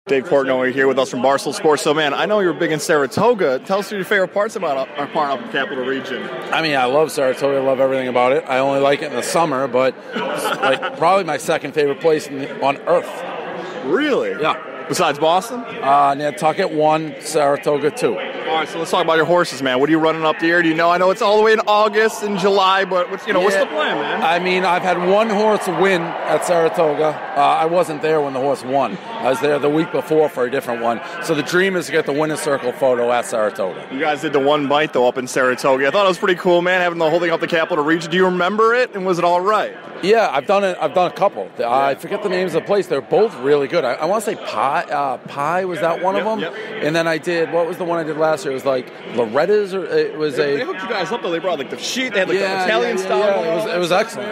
Dave Portnoy here with us from Barstool Sports. So, man, I know you're big in Saratoga. Tell us your favorite parts about our part of the Capital Region. I mean, I love Saratoga. I love everything about it. I only like it in the summer, but it's like probably my second favorite place on earth. Really? Yeah. Besides Boston? Nantucket 1, Saratoga 2. All right, so let's talk about your horses, man. What are you running up the year? Do you know? I know it's all the way in August and July, but what's the plan, man? I mean, I've had one horse win at Saratoga. I wasn't there when the horse won. I was there the week before for a different one. So the dream is to get the winner's circle photo at Saratoga. You guys did the one bite, though, up in Saratoga. I thought it was pretty cool, man, having the holding up the Capital Region. Do you remember it, and was it all right? Yeah, I've done it. I've done a couple. I forget the names of the place. They're both really good. I want to say Pie was that one of them? Yep. And then I did, what was the one I did last year? It was like Loretta's, or it was They hooked you guys up, though. They brought like the sheet. They had like the Italian style. It was excellent.